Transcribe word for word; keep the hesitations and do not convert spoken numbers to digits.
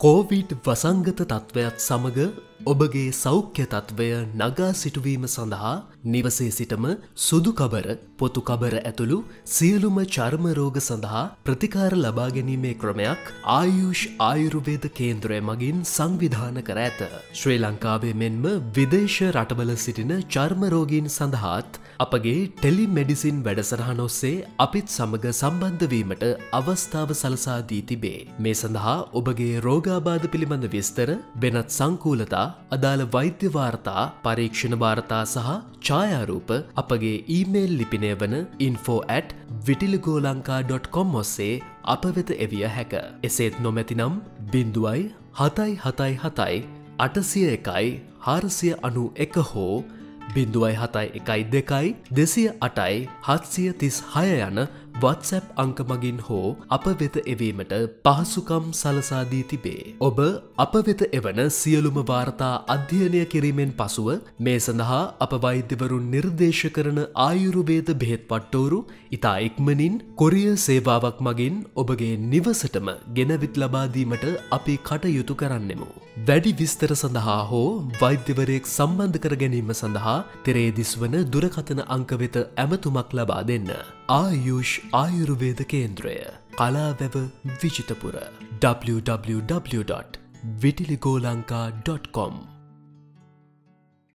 COVID වසංගත තත්ත්වයක් සමග ඔබගේ සෞඛ්‍ය තත්ත්වය නගා සිටුවීම සඳහා නිවසේ සිටම සුදු කබර, පොතු කබර ඇතුළු සියලුම චර්ම රෝග සඳහා ප්‍රතිකාර ලබා ගැනීමේ ක්‍රමයක් ආයුෂ් ආයුර්වේද කේන්ද්‍රය මගින් සංවිධානය කර ඇත. ශ්‍රී ලංකාවේ මෙන්ම විදේශ රටවල සිටින චර්ම රෝගීන් සඳහාත් අපගේ ටෙලිමෙඩිසින් වැඩසටහන ඔස්සේ අපිත් සමග සම්බන්ධ වීමට අවස්ථාව සලසා දී තිබේ. මේ සඳහා ඔබගේ රෝගාබාධ පිළිබඳ විස්තර, වෙනත් සංකූලතා, අදාළ වෛද්‍ය වාර්තා, පරීක්ෂණ වාර්තා සහ ඡායාරූප අපගේ ඊමේල් ලිපිනය වන info at vitiligolanka dot com ඔස්සේ අප වෙත එවිය හැක. එසේත් නොමැතිනම් බිංදුවයි හතයි හතයි හතයි අටසිය එකයි හාරසිය අනු එක හෝ බිංදුවයි හතයි එකයි දෙකයි දෙසිය අටයි හත්සිය තිස් හය යන WhatsApp අංක මගින් හෝ අප වෙත එවීමට පහසුකම් සලසා දී තිබේ. ඔබ අප වෙත එවන සියලුම වාර්තා අධ්‍යයනය කිරීමෙන් පසුව මේ සඳහා අප වෛද්‍යවරුන් නිර්දේශ කරන ආයුර්වේද බෙහෙත් වට්ටෝරු ඉතා ඉක්මනින් කොරියර් සේවාවක් මගින් ඔබගේ නිවසටම ගෙනවිත් ලබා දීමට අපි කටයුතු කරන්නෙමු. වැඩි විස්තර සඳහා හෝ වෛද්‍යවරයෙක් සම්බන්ධ කර ගැනීම සඳහා තෙරේ දිස්වන දුරකථන අංක වෙත ඇමතුමක් ලබා දෙන්න. ආයුෂ් ආයුර්වේද කේන්ද්‍රය, කලාවැව, Vijithapura. w w w dot vitiligolanka dot com